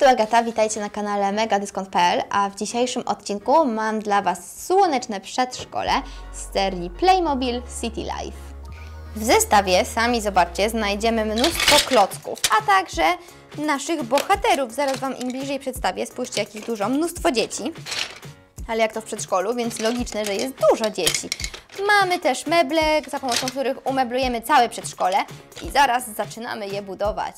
tu Agata, witajcie na kanale megadyskont.pl, a w dzisiejszym odcinku mam dla Was słoneczne przedszkole z serii Playmobil City Life. W zestawie, sami zobaczcie, znajdziemy mnóstwo klocków, a także naszych bohaterów. Zaraz Wam im bliżej przedstawię. Spójrzcie, jak ich dużo. Mnóstwo dzieci, ale jak to w przedszkolu, więc logiczne, że jest dużo dzieci. Mamy też meble, za pomocą których umeblujemy całe przedszkole i zaraz zaczynamy je budować.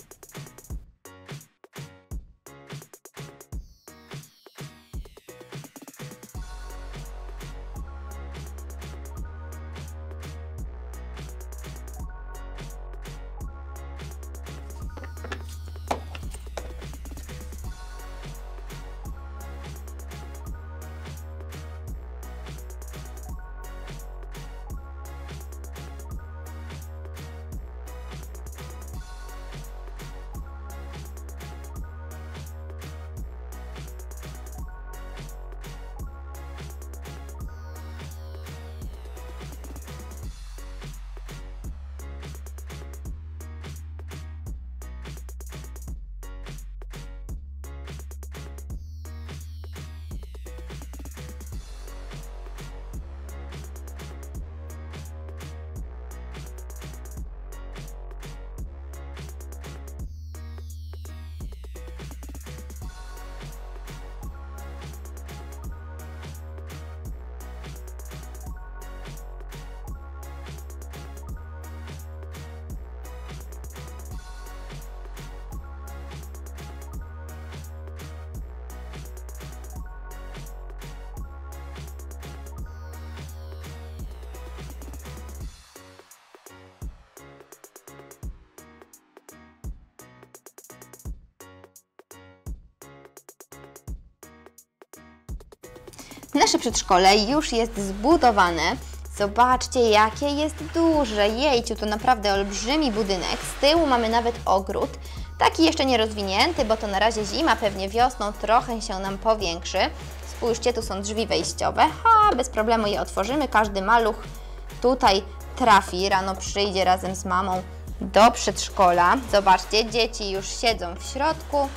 Nasze przedszkole już jest zbudowane. Zobaczcie, jakie jest duże. Jejciu, to naprawdę olbrzymi budynek. Z tyłu mamy nawet ogród. Taki jeszcze nie rozwinięty, bo to na razie zima, pewnie wiosną trochę się nam powiększy. Spójrzcie, tu są drzwi wejściowe. Bez problemu je otworzymy. Każdy maluch tutaj trafi. Rano przyjdzie razem z mamą do przedszkola. Zobaczcie, dzieci już siedzą w środku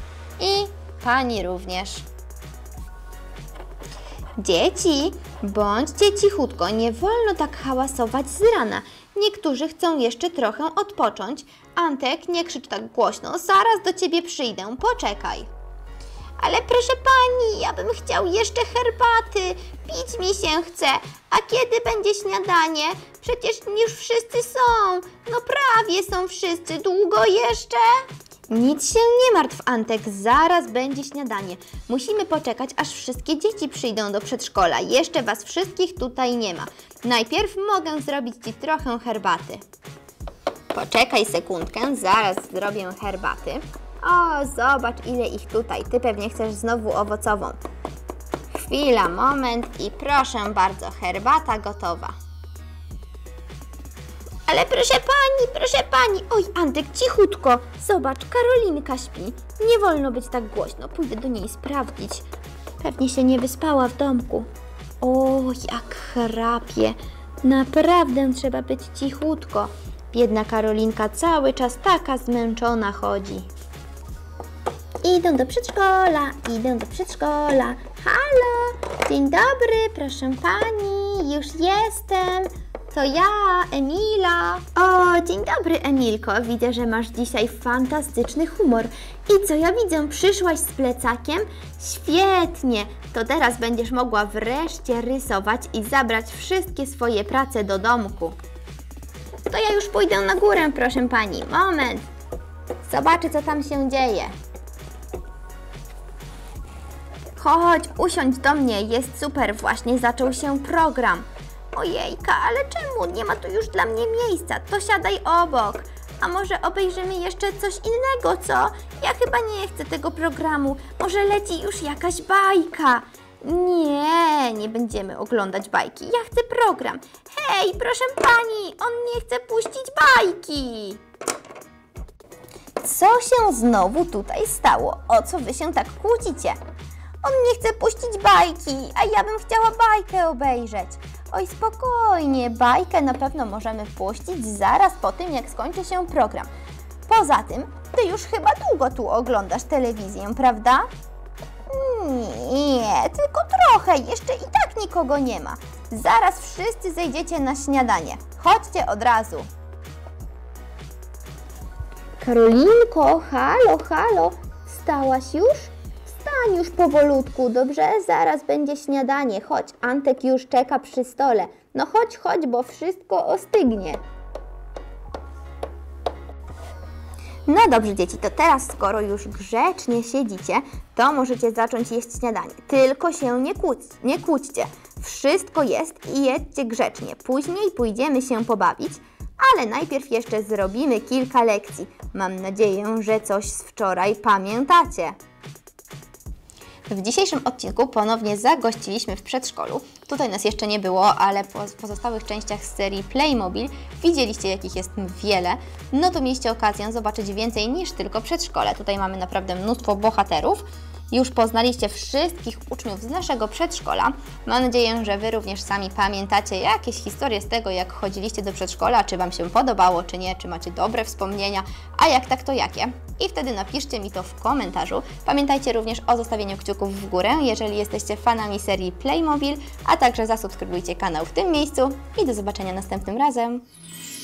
i pani również. Dzieci, bądźcie cichutko, nie wolno tak hałasować z rana. Niektórzy chcą jeszcze trochę odpocząć. Antek, nie krzycz tak głośno, zaraz do Ciebie przyjdę, poczekaj. Ale proszę Pani, ja bym chciał jeszcze herbaty, pić mi się chce. A kiedy będzie śniadanie? Przecież już wszyscy są. No prawie są wszyscy, długo jeszcze? Nic się nie martw, Antek, zaraz będzie śniadanie. Musimy poczekać, aż wszystkie dzieci przyjdą do przedszkola. Jeszcze Was wszystkich tutaj nie ma. Najpierw mogę zrobić Ci trochę herbaty. Poczekaj sekundkę, zaraz zrobię herbaty. O, zobacz, ile ich tutaj. Ty pewnie chcesz znowu owocową. Chwila, moment i proszę bardzo, herbata gotowa. Ale proszę pani, oj Antek, cichutko, zobacz, Karolinka śpi, nie wolno być tak głośno, pójdę do niej sprawdzić, pewnie się nie wyspała w domku. O, jak chrapie, naprawdę trzeba być cichutko, biedna Karolinka cały czas taka zmęczona chodzi. Idę do przedszkola, halo, dzień dobry, proszę pani, już jestem. To ja, Emila. O, dzień dobry, Emilko. Widzę, że masz dzisiaj fantastyczny humor. I co ja widzę? Przyszłaś z plecakiem? Świetnie. To teraz będziesz mogła wreszcie rysować i zabrać wszystkie swoje prace do domku. To ja już pójdę na górę, proszę pani. Moment. Zobaczę, co tam się dzieje. Chodź, usiądź do mnie. Jest super. Właśnie zaczął się program. Ojejka, ale czemu? Nie ma tu już dla mnie miejsca. To siadaj obok. A może obejrzymy jeszcze coś innego, co? Ja chyba nie chcę tego programu. Może leci już jakaś bajka. Nie, nie będziemy oglądać bajki. Ja chcę program. Hej, proszę pani, on nie chce puścić bajki. Co się znowu tutaj stało? O co wy się tak kłócicie? On nie chce puścić bajki, a ja bym chciała bajkę obejrzeć. Oj, spokojnie, bajkę na pewno możemy puścić zaraz po tym, jak skończy się program. Poza tym, Ty już chyba długo tu oglądasz telewizję, prawda? Nie, tylko trochę, jeszcze i tak nikogo nie ma. Zaraz wszyscy zejdziecie na śniadanie. Chodźcie od razu. Karolinko, halo, halo, wstałaś już? Wstań już powolutku, dobrze? Zaraz będzie śniadanie. Chodź, Antek już czeka przy stole. No chodź, chodź, bo wszystko ostygnie. No dobrze, dzieci, to teraz, skoro już grzecznie siedzicie, to możecie zacząć jeść śniadanie. Tylko się nie kłóćcie. Wszystko jest i jedźcie grzecznie. Później pójdziemy się pobawić, ale najpierw jeszcze zrobimy kilka lekcji. Mam nadzieję, że coś z wczoraj pamiętacie. W dzisiejszym odcinku ponownie zagościliśmy w przedszkolu. Tutaj nas jeszcze nie było, ale po pozostałych częściach z serii Playmobil widzieliście, jakich jest wiele. No to mieliście okazję zobaczyć więcej niż tylko przedszkole. Tutaj mamy naprawdę mnóstwo bohaterów. Już poznaliście wszystkich uczniów z naszego przedszkola. Mam nadzieję, że Wy również sami pamiętacie jakieś historie z tego, jak chodziliście do przedszkola, czy Wam się podobało, czy nie, czy macie dobre wspomnienia, a jak tak, to jakie. I wtedy napiszcie mi to w komentarzu. Pamiętajcie również o zostawieniu kciuków w górę, jeżeli jesteście fanami serii Playmobil, a także zasubskrybujcie kanał w tym miejscu i do zobaczenia następnym razem.